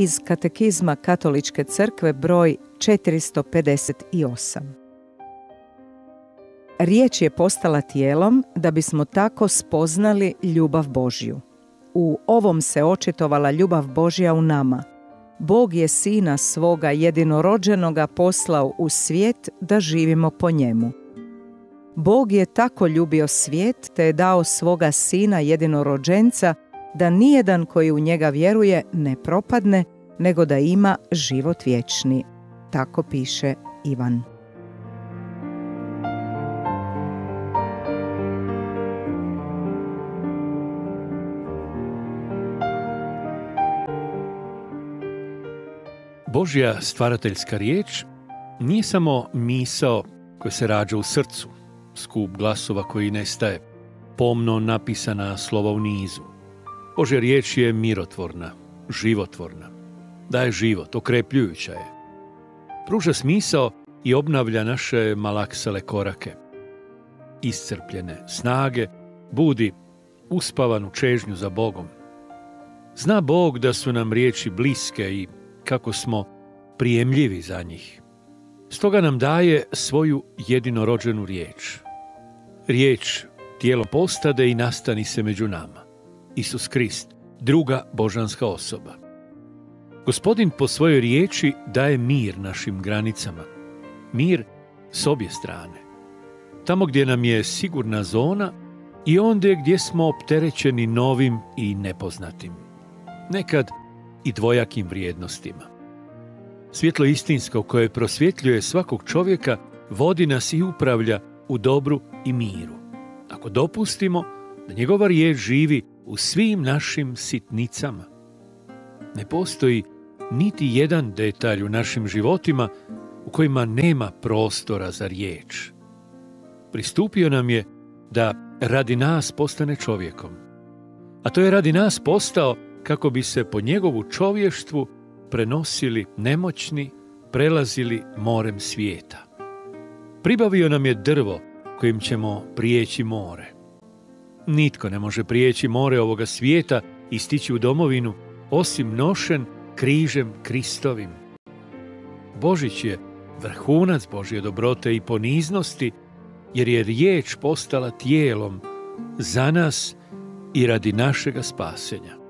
iz Katekizma Katoličke crkve broj 458. Riječ je postala tijelom da bismo tako spoznali ljubav Božju. U ovom se očitovala ljubav Božja u nama. Bog je Sina svoga jedinorođenoga poslao u svijet da živimo po njemu. Bog je tako ljubio svijet te je dao svoga Sina jedinorođenca da nijedan koji u njega vjeruje ne propadne, nego da ima život vječni. Tako piše Ivan. Božja stvarateljska riječ nije samo misao koja se rađa u srcu, skup glasova koji nestaje, pomno napisana slova u nizu. Božja riječ je mirotvorna, životvorna. Daje život, okrepljujuća je. Pruža smisao i obnavlja naše malaksale korake. Iscrpljene snage budi uspavanu čežnju za Bogom. Zna Bog da su nam riječi bliske i kako smo prijemljivi za njih. Stoga nam daje svoju jedinorođenu riječ. Riječ tijelo postade i nastani se među nama. Isus Krist, druga božanska osoba. Gospodin po svojoj riječi daje mir našim granicama. Mir s obje strane. Tamo gdje nam je sigurna zona i ondje gdje smo opterećeni novim i nepoznatim. Nekad i dvojakim vrijednostima. Svjetlo istinsko koje prosvjetljuje svakog čovjeka vodi nas i upravlja u dobru i miru. Ako dopustimo da njegova riječ živi u svim našim sitnicama. Ne postoji niti jedan detalj u našim životima u kojima nema prostora za riječ. Pristupio nam je da radi nas postane čovjekom. A to je radi nas postao kako bi se po njegovu čovještvu prenosili nemoćni, prelazili morem svijeta. Pribavio nam je drvo kojim ćemo prijeći more. Nitko ne može prijeći more ovoga svijeta i stići u domovinu, osim nošen križem Kristovim. Božić je vrhunac Božje dobrote i poniznosti, jer je riječ postala tijelom za nas i radi našega spasenja.